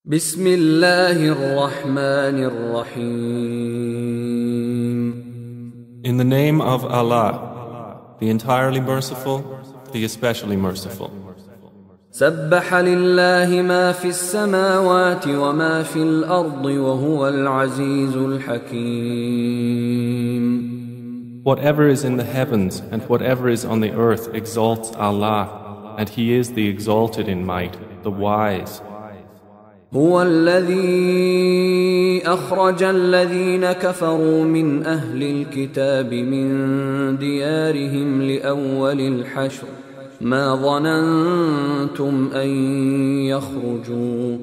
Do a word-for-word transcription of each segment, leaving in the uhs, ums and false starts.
بسم الله الرحمن الرحيم. In the name of Allah, the entirely merciful, the especially merciful. سبح لله ما في السماوات وما في الأرض وهو العزيز الحكيم. Whatever is in the heavens and whatever is on the earth exalts Allah, and He is the exalted in might, the wise. هو الذي أخرج الذين كفروا من أهل الكتاب من ديارهم لأول الحشر ما ظننتم أن يخرجوا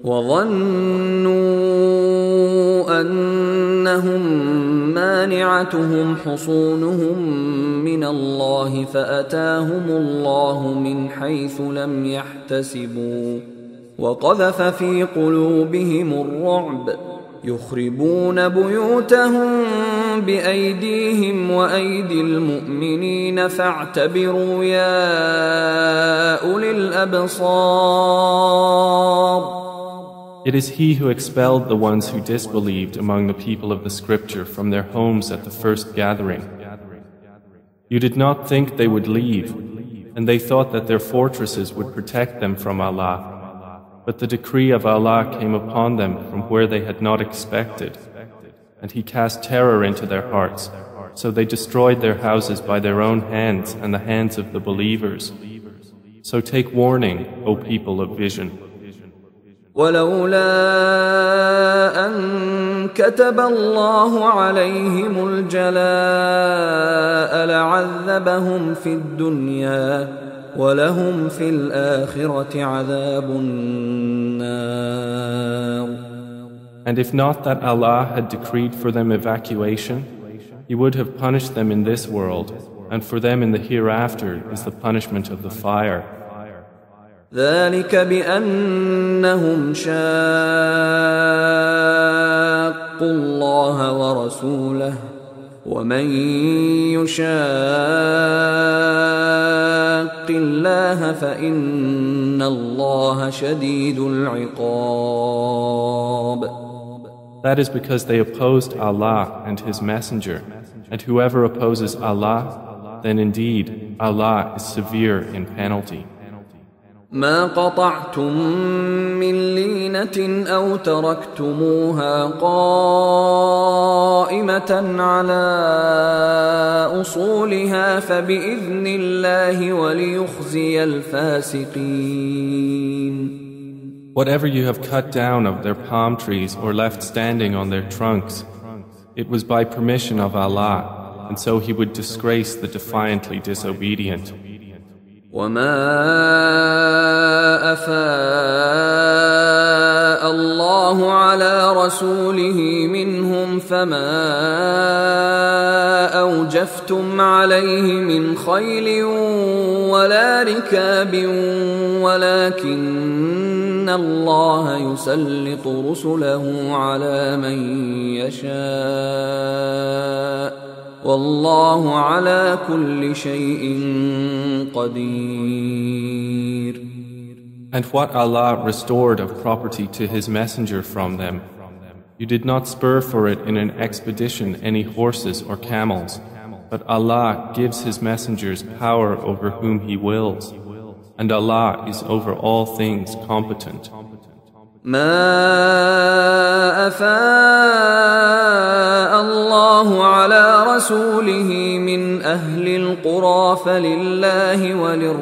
وظنوا أنهم مانعتهم حصونهم من الله فأتاهم الله من حيث لم يحتسبوا وقذف في قلوبهم الرعب يخربون بيوتهم بأيديهم وأيدي المؤمنين فاعتبروا يا أولي الأبصار. It is He who expelled the ones who disbelieved among the people of the Scripture from their homes at the first gathering. You did not think they would leave, and they thought that their fortresses would protect them from Allah. But the decree of Allah came upon them from where they had not expected, and He cast terror into their hearts, so they destroyed their houses by their own hands and the hands of the believers. So take warning, O people of vision. ولولا أن كتب الله عليهم الجلاء لعذبهم في الدنيا وَلَهُمْ فِي الْآخِرَةِ عَذَابُ النَّارِ. And if not that Allah had decreed for them evacuation, He would have punished them in this world, and for them in the hereafter is the punishment of the fire. ذَلِكَ بِأَنَّهُمْ شَاقُّوا اللَّهَ وَرَسُولَهُ وَمَن يُشَاقِّ اللَّهَ فَإِنَّ اللَّهَ شَدِيدُ الْعِقَابِ. That is because they opposed Allah and His Messenger, and whoever opposes Allah, then indeed Allah is severe in penalty. ما قطعتم من لينة أو تركتموها قائمة على أصولها فبإذن الله وليخزي الفاسقين. Whatever you have cut down of their palm trees or left standing on their trunks, it was by permission of Allah, and so He would disgrace the defiantly disobedient. وما أفاء الله على رسوله منهم فما أوجفتم عليه من خيل ولا ركاب ولكن الله يسلط رسله على من يشاء والله على كل شيء قدير. And what Allah restored of property to His Messenger from them, you did not spur for it in an expedition any horses or camels, but Allah gives His messengers power over whom He wills, and Allah is over all things competent. ما أفاء الله على رسوله من أهل القرى فلله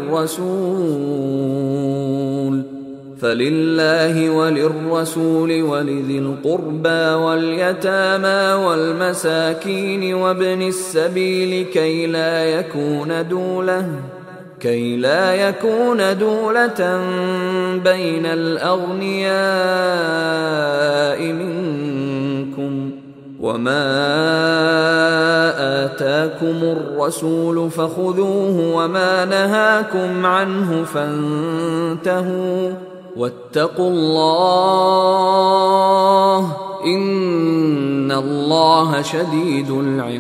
وللرسول فلله وللرسول ولذي القربى واليتامى والمساكين وابن السبيل كي لا يكون دولة كي لا يكون دولة بين الأغنياء منكم وما آتاكم الرسول فخذوه وما نهاكم عنه فانتهوا واتقوا الله إن الله شديد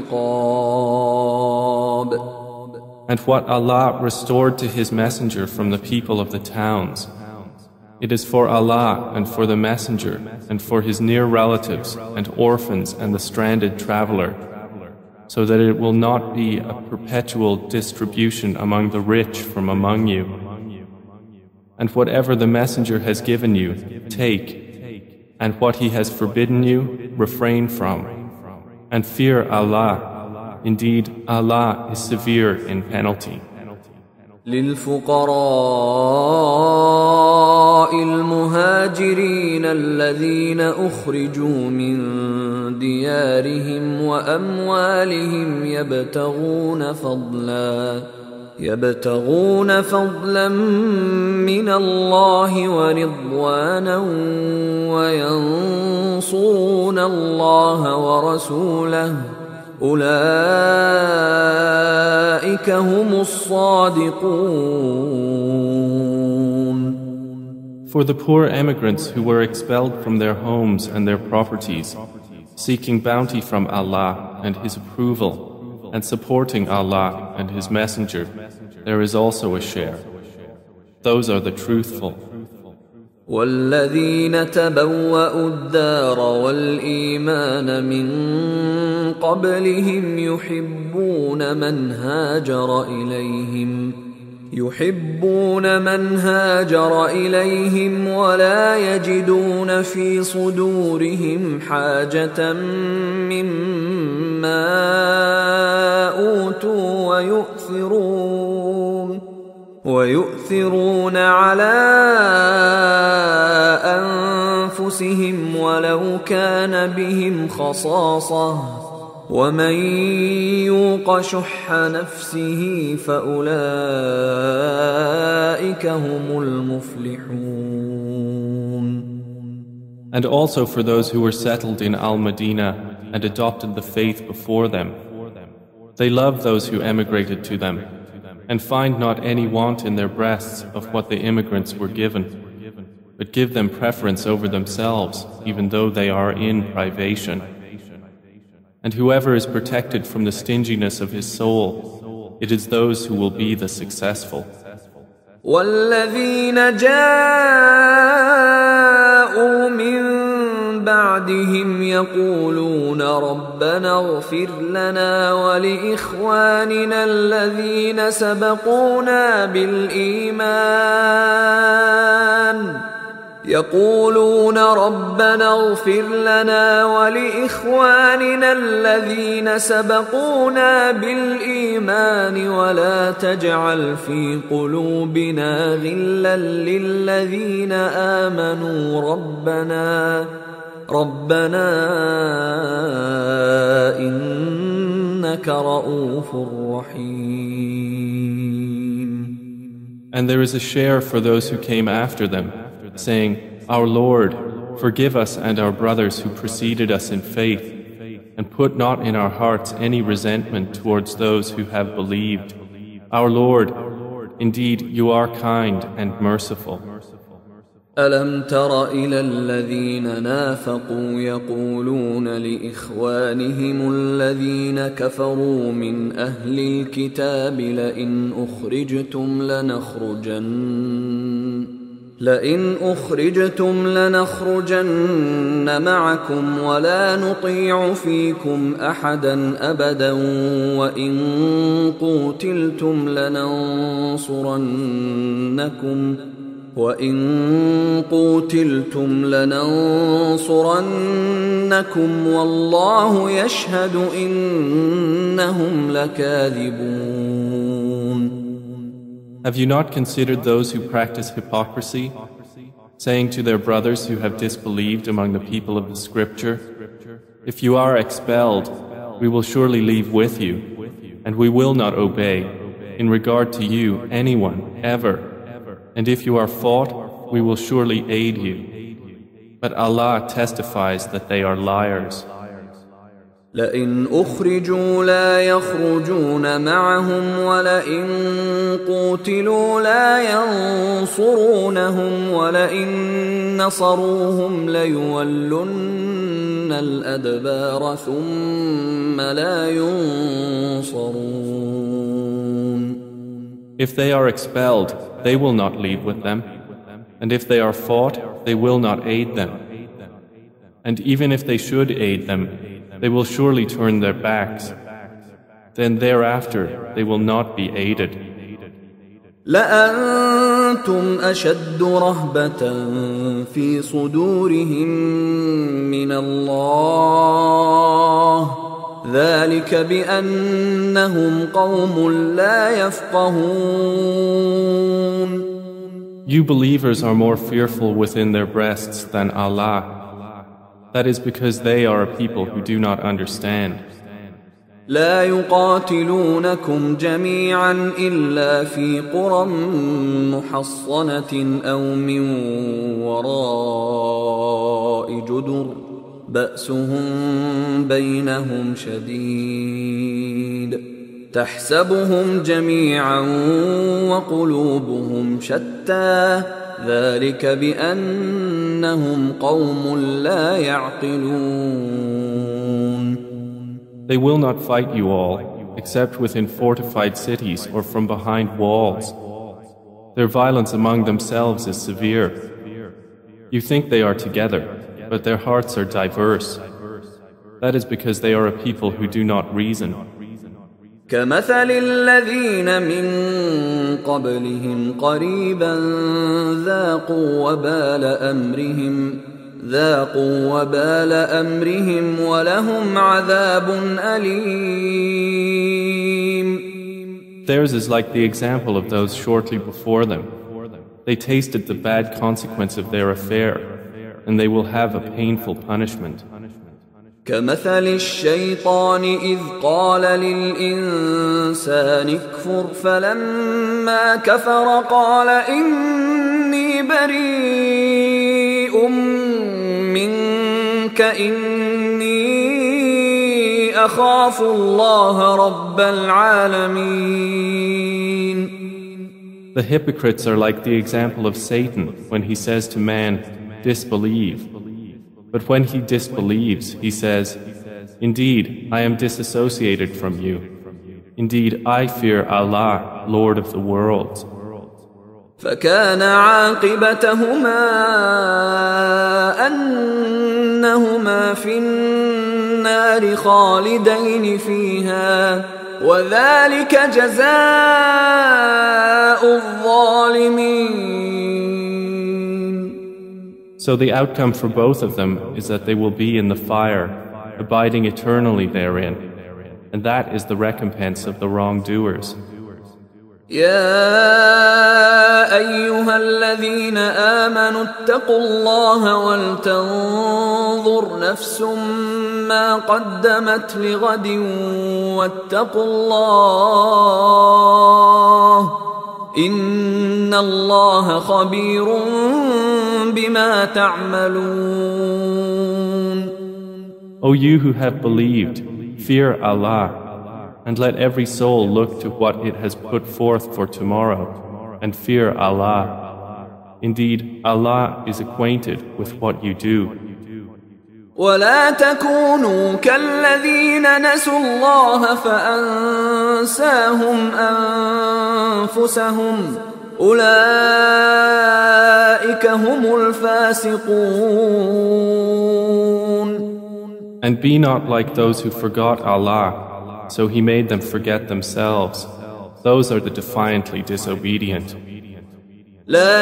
العقاب. And what Allah restored to His Messenger from the people of the towns, It is for Allah and for the Messenger and for his near relatives and orphans and the stranded traveler, so that it will not be a perpetual distribution among the rich from among you. And whatever the Messenger has given you, take, and what he has forbidden you, refrain from. And fear Allah. Indeed, Allah is severe in penalty. للفقراء المهاجرين الذين أخرجوا من ديارهم وأموالهم يبتغون فضلا يبتغون فضلا من الله ورضوانا وينصرون الله ورسوله أولئك هم الصادقون. For the poor emigrants who were expelled from their homes and their properties, seeking bounty from Allah and His approval, and supporting Allah and His Messenger, there is also a share. Those are the truthful. والذين تبوأوا الدار والإيمان من قبلهم يحبون من هاجر إليهم يحبون من هاجر إليهم ولا يجدون في صدورهم حاجة مما أوتوا ويؤثرون ويؤثرون على أنفسهم ولو كان بهم خصاصة ومن يوق شح نفسه فأولئك هم المفلحون. And also for those who were settled in Al-Madinah and adopted the faith before them, they love those who emigrated to them, and find not any want in their breasts of what the immigrants were given, but give them preference over themselves, even though they are in privation. And whoever is protected from the stinginess of his soul, it is those who will be the successful. وَالَّذِينَ جَاءُوا مِن بعدهم يقولون ربنا اغفر لنا ولإخواننا الذين سبقونا بالإيمان يقولون ربنا اغفر لنا ولإخواننا الذين سبقونا بالإيمان ولا تجعل في قلوبنا غلا للذين آمنوا ربنا ربنا إنك رؤوف رحيم. And there is a share for those who came after them, saying, Our Lord, forgive us and our brothers who preceded us in faith, and put not in our hearts any resentment towards those who have believed. Our Lord, indeed you are kind and merciful. ألم تر إلى الذين نافقوا يقولون لإخوانهم الذين كفروا من أهل الكتاب لئن أخرجتم لنخرجن لئن أخرجتم لنخرجن معكم ولا نطيع فيكم أحدا أبدا وإن قوتلتم لننصرنكم وإن قوتلتم لننصرنكم والله يشهد إنهم لكاذبون. Have you not considered those who practice hypocrisy, saying to their brothers who have disbelieved among the people of the Scripture, If you are expelled, we will surely leave with you, and we will not obey, in regard to you, anyone, ever. And if you are fought, we will surely aid you. But Allah testifies that they are liars. لئن أخرجوا لا يخرجون معهم ولئن قوتلوا لا ينصرونهم ولئن نصروهم ليولن الأدبار ثم لا ينصرون. If they are expelled, they will not leave with them. And if they are fought, they will not aid them. And even if they should aid them, they will surely turn their backs. Then thereafter they will not be aided. لأنتم أشد رهبة في صدورهم من الله ذلك بأنهم قوم لا يفقهون. You believers are more fearful within their breasts than Allah. That is because they are a people who do not understand. لا يقاتلونكم جميعا إلا في قرى محصنة أو من وراء جدر بأسهم بينهم شديد تحسبهم جميعا وقلوبهم شتى ذلك بأنهم قوم لا يعقلون. They will not fight you all, except within fortified cities or from behind walls. Their violence among themselves is severe. You think they are together, but their hearts are diverse. That is because they are a people who do not reason. كمثل الذين من قبلهم قريبا ذاقوا وبال أمرهم ذاقوا وبال أمرهم ولهم عذاب أليم. Theirs is like the example of those shortly before them. They tasted the bad consequence of their affair, and they will have a painful punishment. كمثل الشيطان إذ قال للإنسان اكفر فلما كفر قال إني بريء منك إني أخاف الله رب العالمين. The hypocrites are like the example of Satan when he says to man, disbelieve. But when he disbelieves, he says, indeed, I am disassociated from you. Indeed, I fear Allah, Lord of the worlds. فكان عاقبتهما أنهما في النار خالدين فيها وذلك جزاء الظالمين. So the outcome for both of them is that they will be in the fire, abiding eternally therein, and that is the recompense of the wrongdoers. يا أيها الذين آمنوا اتقوا الله ولتنظر نفس ما قدمت لغد واتقوا الله إن الله خبير بما تعملون. O you who have believed, fear Allah, and let every soul look to what it has put forth for tomorrow, and fear Allah. Indeed, Allah is acquainted with what you do. ولا تكونوا كالذين نسوا الله فأنساهم أنفسهم أولئك هم الفاسقون. And be not like those who forgot Allah, so He made them forget themselves. Those are the defiantly disobedient. لا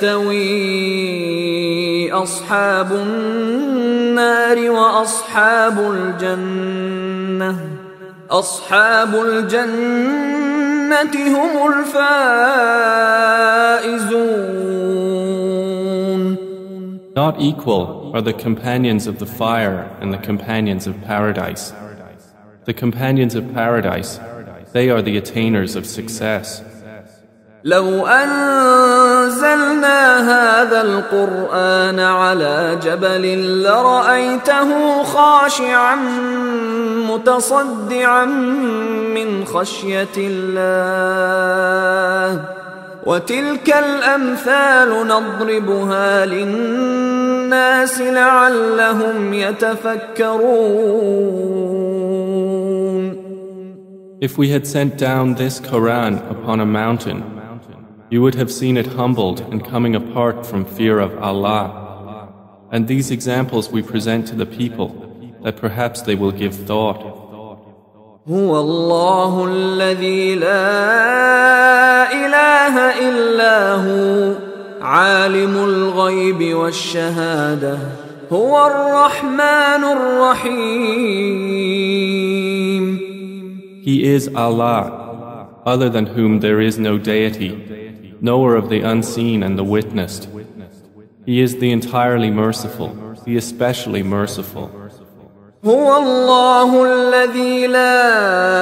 يستوي أصحاب النار وأصحاب الجنة أصحاب الجنة هم الفائزون. Not equal are the companions of the fire and the companions of paradise. The companions of paradise, they are the attainers of success. لو أنزلنا هذا القرآن على جبل لرأيته خاشعا متصدعا من خشية الله وتلك الأمثال نضربها للناس لعلهم يتفكرون. If we had sent down this Quran upon a mountain, You would have seen it humbled and coming apart from fear of Allah. And these examples we present to the people, that perhaps they will give thought. هو الله الذي لا إله إلا هو عالم الغيب والشهادة هو الرحمن الرحيم. He is Allah, other than whom there is no deity, knower of the unseen and the witnessed. He is the entirely merciful, the especially merciful. هو الله الذي لا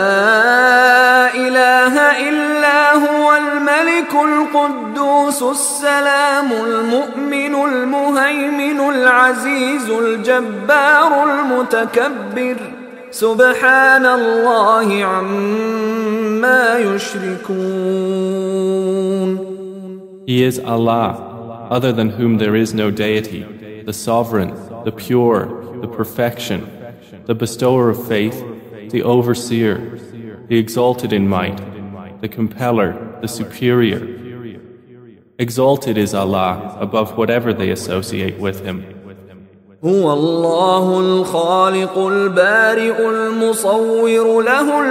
إله إلا هو الملك القدوس السلام المؤمن المهيمن العزيز الجبار المتكبر سبحان الله عما يشركون. He is Allah, other than whom there is no deity, the sovereign, the pure, the perfection, the bestower of faith, the overseer, the exalted in might, the compeller, the superior. Exalted is Allah above whatever they associate with Him. هو الله الخالق البارئ المصور له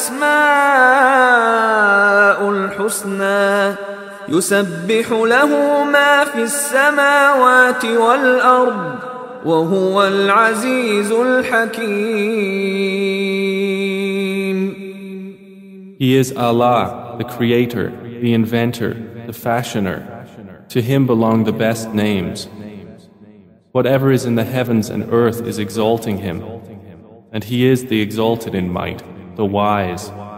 الأسماء الحسنى يسبح له ما في السماوات والأرض وهو العزيز الحكيم. He is Allah, the creator, the inventor, the fashioner. To Him belong the best names. Whatever is in the heavens and earth is exalting Him, and He is the exalted in might, the wise.